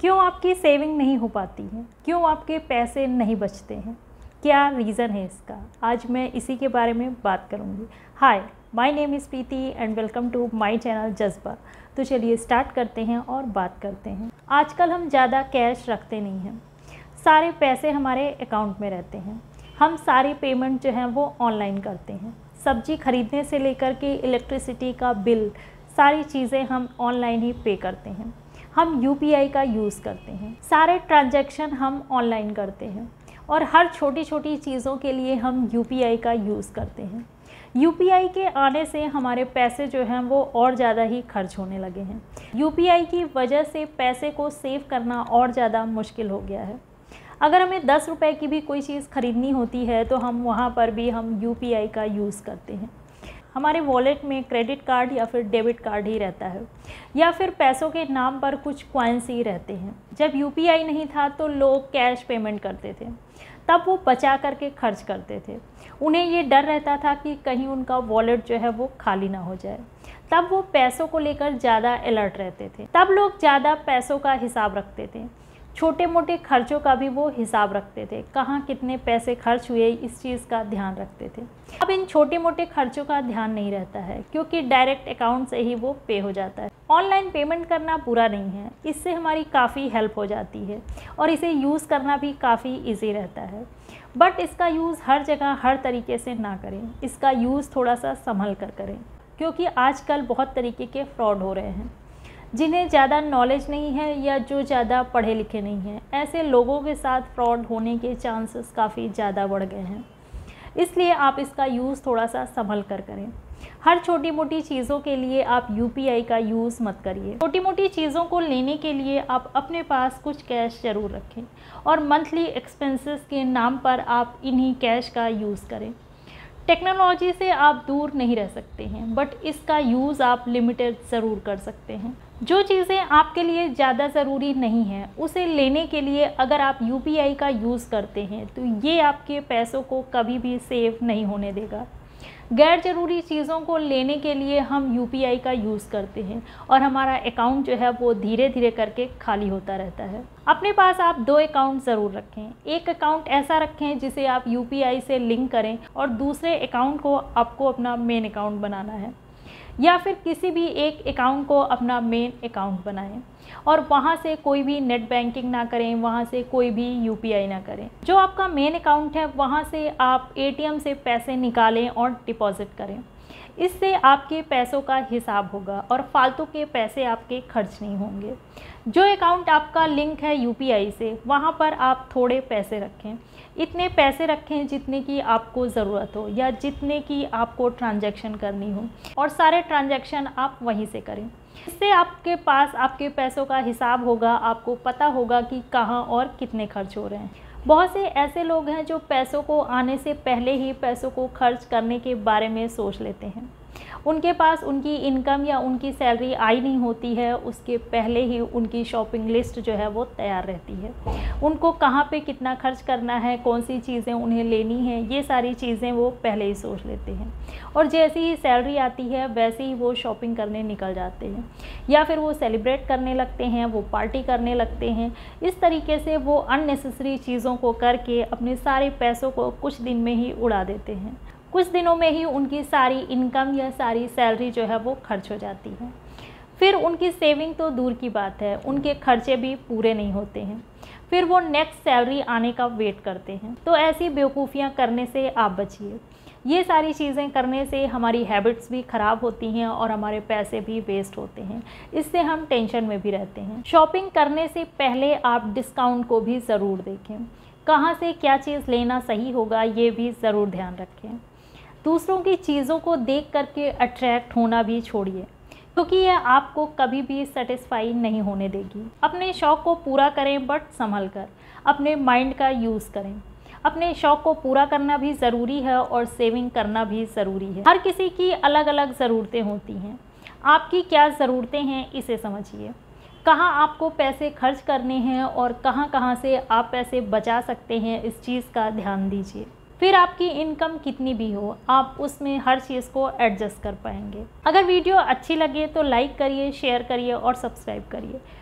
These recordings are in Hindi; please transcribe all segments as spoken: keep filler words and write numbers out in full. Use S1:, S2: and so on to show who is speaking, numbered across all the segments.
S1: क्यों आपकी सेविंग नहीं हो पाती है? क्यों आपके पैसे नहीं बचते हैं? क्या रीज़न है इसका? आज मैं इसी के बारे में बात करूँगी। Hi, my name is Preeti and welcome to my channel Jazba. तो चलिए स्टार्ट करते हैं और बात करते हैं। आजकल हम ज़्यादा कैश रखते नहीं हैं, सारे पैसे हमारे अकाउंट में रहते हैं। हम सारी पेमेंट जो है वो ऑनलाइन करते हैं। सब्जी खरीदने से लेकर के इलेक्ट्रिसिटी का बिल, सारी चीज़ें हम ऑनलाइन ही पे करते हैं। हम यू पी आई का यूज़ करते हैं, सारे ट्रांजैक्शन हम ऑनलाइन करते हैं और हर छोटी छोटी चीज़ों के लिए हम यू पी आई का यूज़ करते हैं। यू पी आई के आने से हमारे पैसे जो हैं वो और ज़्यादा ही खर्च होने लगे हैं। यू पी आई की वजह से पैसे को सेव करना और ज़्यादा मुश्किल हो गया है। अगर हमें दस रुपए की भी कोई चीज़ ख़रीदनी होती है तो हम वहाँ पर भी हम यू पी आई का यूज़ करते हैं। हमारे वॉलेट में क्रेडिट कार्ड या फिर डेबिट कार्ड ही रहता है या फिर पैसों के नाम पर कुछ कॉइन्स ही रहते हैं। जब यू पी आई नहीं था तो लोग कैश पेमेंट करते थे, तब वो बचा करके खर्च करते थे। उन्हें ये डर रहता था कि कहीं उनका वॉलेट जो है वो खाली ना हो जाए, तब वो पैसों को लेकर ज़्यादा अलर्ट रहते थे। तब लोग ज़्यादा पैसों का हिसाब रखते थे, छोटे मोटे खर्चों का भी वो हिसाब रखते थे, कहाँ कितने पैसे खर्च हुए इस चीज़ का ध्यान रखते थे। अब इन छोटे मोटे खर्चों का ध्यान नहीं रहता है क्योंकि डायरेक्ट अकाउंट से ही वो पे हो जाता है। ऑनलाइन पेमेंट करना बुरा नहीं है, इससे हमारी काफ़ी हेल्प हो जाती है और इसे यूज़ करना भी काफ़ी ईजी रहता है। बट इसका यूज़ हर जगह हर तरीके से ना करें, इसका यूज़ थोड़ा सा संभल कर करें क्योंकि आजकल बहुत तरीके के फ्रॉड हो रहे हैं। जिन्हें ज़्यादा नॉलेज नहीं है या जो ज़्यादा पढ़े लिखे नहीं हैं, ऐसे लोगों के साथ फ्रॉड होने के चांसेस काफ़ी ज़्यादा बढ़ गए हैं। इसलिए आप इसका यूज़ थोड़ा सा संभल कर करें। हर छोटी मोटी चीज़ों के लिए आप यू पी आई का यूज़ मत करिए। छोटी मोटी चीज़ों को लेने के लिए आप अपने पास कुछ कैश ज़रूर रखें और मंथली एक्सपेंसेस के नाम पर आप इन्हीं कैश का यूज़ करें। टेक्नोलॉजी से आप दूर नहीं रह सकते हैं, बट इसका यूज़ आप लिमिटेड ज़रूर कर सकते हैं। जो चीज़ें आपके लिए ज़्यादा ज़रूरी नहीं हैं, उसे लेने के लिए अगर आप यू पी आई का यूज़ करते हैं तो ये आपके पैसों को कभी भी सेव नहीं होने देगा। गैर ज़रूरी चीज़ों को लेने के लिए हम यू पी आई का यूज़ करते हैं और हमारा अकाउंट जो है वो धीरे धीरे करके खाली होता रहता है। अपने पास आप दो अकाउंट ज़रूर रखें। एक अकाउंट ऐसा रखें जिसे आप यू पी आई से लिंक करें और दूसरे अकाउंट को आपको अपना मेन अकाउंट बनाना है, या फिर किसी भी एक अकाउंट को अपना मेन अकाउंट बनाएं और वहाँ से कोई भी नेट बैंकिंग ना करें, वहाँ से कोई भी यू पी आई ना करें। जो आपका मेन अकाउंट है वहाँ से आप ए टी एम से पैसे निकालें और डिपॉज़िट करें। इससे आपके पैसों का हिसाब होगा और फालतू के पैसे आपके खर्च नहीं होंगे। जो अकाउंट आपका लिंक है यू पी आई से, वहाँ पर आप थोड़े पैसे रखें। इतने पैसे रखें जितने की आपको ज़रूरत हो या जितने की आपको ट्रांजैक्शन करनी हो और सारे ट्रांजैक्शन आप वहीं से करें। इससे आपके पास आपके पैसों का हिसाब होगा, आपको पता होगा कि कहाँ और कितने खर्च हो रहे हैं। बहुत से ऐसे लोग हैं जो पैसों को आने से पहले ही पैसों को खर्च करने के बारे में सोच लेते हैं। उनके पास उनकी इनकम या उनकी सैलरी आई नहीं होती है, उसके पहले ही उनकी शॉपिंग लिस्ट जो है वो तैयार रहती है। उनको कहाँ पे कितना खर्च करना है, कौन सी चीज़ें उन्हें लेनी हैं, ये सारी चीज़ें वो पहले ही सोच लेते हैं और जैसे ही सैलरी आती है वैसे ही वो शॉपिंग करने निकल जाते हैं या फिर वो सेलिब्रेट करने लगते हैं, वो पार्टी करने लगते हैं। इस तरीके से वो अननेसेसरी चीज़ों को करके अपने सारे पैसों को कुछ दिन में ही उड़ा देते हैं। कुछ दिनों में ही उनकी सारी इनकम या सारी सैलरी जो है वो खर्च हो जाती है। फिर उनकी सेविंग तो दूर की बात है, उनके खर्चे भी पूरे नहीं होते हैं। फिर वो नेक्स्ट सैलरी आने का वेट करते हैं। तो ऐसी बेवकूफ़ियाँ करने से आप बचिए। ये सारी चीज़ें करने से हमारी हैबिट्स भी ख़राब होती हैं और हमारे पैसे भी वेस्ट होते हैं। इससे हम टेंशन में भी रहते हैं। शॉपिंग करने से पहले आप डिस्काउंट को भी ज़रूर देखें। कहाँ से क्या चीज़ लेना सही होगा ये भी ज़रूर ध्यान रखें। दूसरों की चीज़ों को देख करके अट्रैक्ट होना भी छोड़िए क्योंकि यह आपको कभी भी सेटिस्फाई नहीं होने देगी। अपने शौक़ को पूरा करें बट संभल कर। अपने माइंड का यूज़ करें। अपने शौक़ को पूरा करना भी ज़रूरी है और सेविंग करना भी ज़रूरी है। हर किसी की अलग अलग ज़रूरतें होती हैं। आपकी क्या ज़रूरतें हैं इसे समझिए। कहाँ आपको पैसे खर्च करने हैं और कहाँ कहाँ से आप पैसे बचा सकते हैं, इस चीज़ का ध्यान दीजिए। फिर आपकी इनकम कितनी भी हो, आप उसमें हर चीज़ को एडजस्ट कर पाएंगे। अगर वीडियो अच्छी लगे तो लाइक करिए, शेयर करिए और सब्सक्राइब करिए।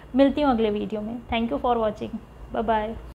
S1: मिलती हूँ अगले वीडियो में। Thank you for watching. Bye bye.